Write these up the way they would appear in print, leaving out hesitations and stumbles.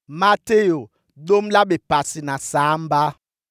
Mateo domla be pasi na samba.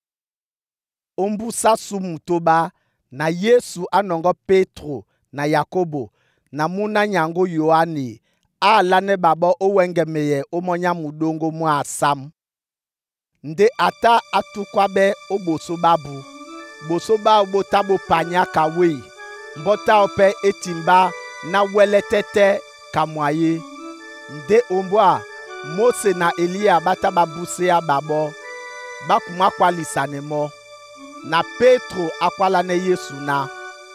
Ombusa sumutoba na Yesu anongo Petro na Yakobo na muna nyango Yohane alane babo owengemeye omonya mudongo mu asam. Nde ata atukwabe oboso babu. Boso ba obotabo panya kawe. Mbota ope etimba na weletete kamwaye. Nde ombwa Mose na Elia bata babuse ya babo. Bakuma kwalisane mo. Na Petro akwalane Yesu na.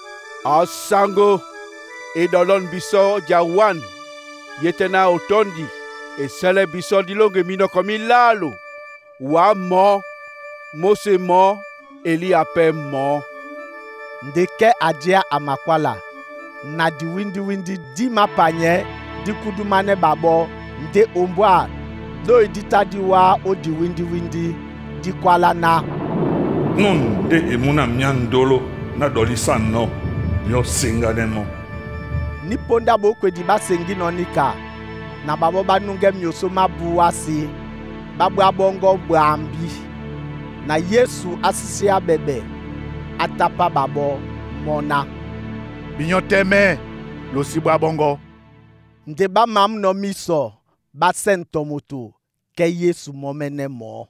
Asango edolon biso jawan. Yetena otondi. Esele biso dilonge minoko milalo. Wa mo. Mose mo. Elia pe mo. Ndeke adia amakwala. Na di windi di mapanye di kudumane babo. Nde ombwa do edita diwa o di windi di kwala na. Non de emuna miandolo na dolisan no. Yo singa demo. Niponda bo kwedi ba sengi no nika. Na babo ba nunge myoso mabuwasi. Babu abongo bambi. Na Yesu asisi abebe. Atapa babo mona. Binyoteme lo sibwa bongo. Nde ba mam no miso. Ba sentomoto. Ke Yesu momene mo.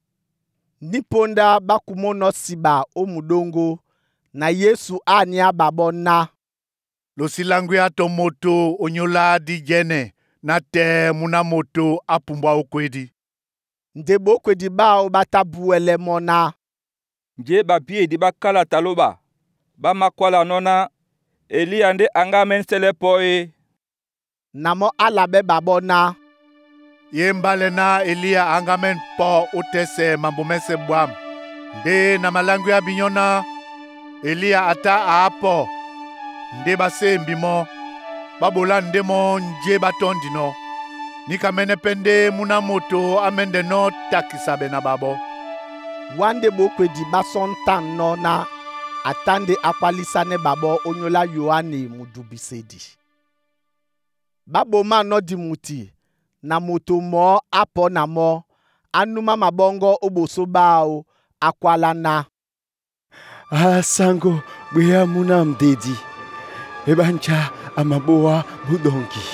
Niponda ba kumono siba omudongo. Na Yesu anya babo na. Lo silangu ya tomoto onyola di jene. Na te muna moto apumbwa okwedi. Nde bo kwedi ba o bata buele mona. Nje ba pie di ba kala taloba. Ba makwala nona. Elia nde anga men selepoe. Namo alabe babo na. Yembale na Elia angamen po utese mambumese bwam. Nde na malangu ya binyona. Elia ata apo. Nde base mbimo. Babola nde mo nje batondi no. Nikamene pende muna moto amende no takisabe na babo. Wande bo kwedi bason tan no na. Atande akwalisane babo onyola Yohane mudubisedi. Babo ma no di muti. Na moto mo apo na mo. Anuma mabongo oboso bao akwala na. Asango bwea muna mdedi. Ebancha amaboa budongi.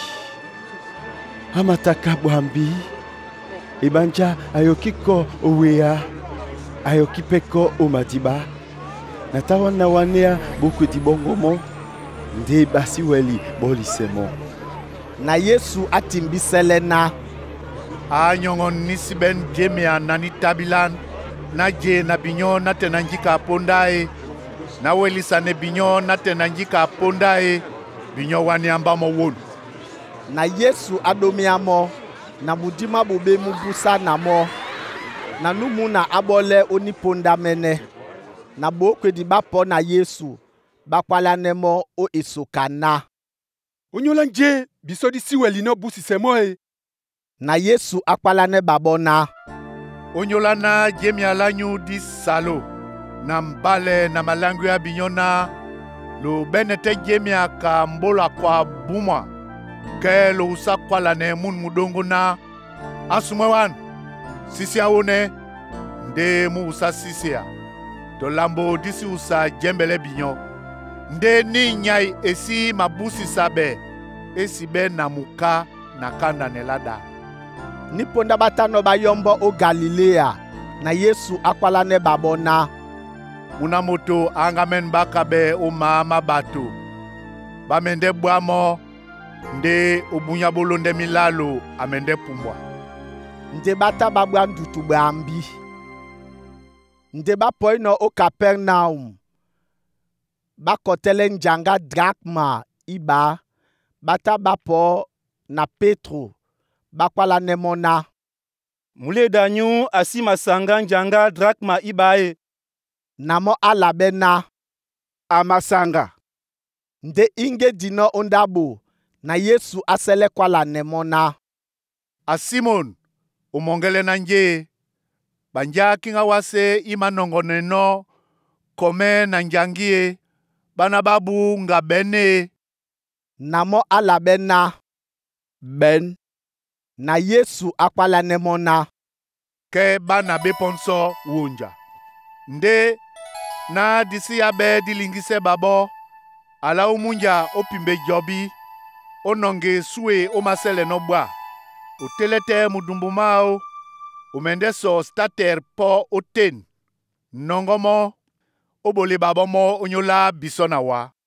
Amataka bwambi. Ebancha ayokiko owea. Ayokipeko omadiba. Natawana wanea boku di bongo mo. Nde basi weli bolisemo. Na Yesu atimbisele na. Anyongon nisiben jemea nani tabilan. Na je na binyo na tenanjika pondae. Na welisane binyo na tenanjika pondae. Binyo wani ambamo won. Na Yesu adomiamo. Na mudima bobe mubusa na mo. Na numu na abole oniponda mene. Na bokwe di bapo na Yesu. Bakwala nemo o isokana. Onyola nje bisodi siweli no busi semoe. Na Yesu akwala ne babona. Onyola na jemi alanyu di salo. Na mbale na malangu ya binyona. Lo benete jemi aka mbola kwa bumwa. Ke lo usa kwa la ne mun mudongo na. Asumwewan. Sisi aone. Nde mu usa sisi ya. To lambo disi usa jembele binyo. Nde ni nyai esi mabusi sabe. Esi be na muka na kanda nelada. Niponda batano bayombo o Galilea. Na Yesu akwala ne babona. Muna moto angamen bakabe o mama batu. Bamende bwamo. Nde obunya bolonde milalo amende pumbwa. Nde bata babwa ndutu bambi. Nde bapoino o Capernaum. Bakotele njanga drakma iba. Bata bapo na Petro. Bakwala nemona. Mule danyu asima sanga njanga drakma ibae. Namo alabe na. Amasanga. Nde inge dino ondabo. Na Yesu asele kwala nemona. Asimon. Umongele na nje. Banja kinga wase imanongone no. Kome na njangie. Bana babu nga bene. Namo alabe na. Ben. na Yesu akpala nemona. Ke bana be ponso wonja. Nde na disi abe dilingise babo. Ala umunja opimbe jobi. Ononge sue omasele nobwa. Utelete mudumbumao. Umendeso stater po oten. Nongomo. Obole babomo onyola bisona wa.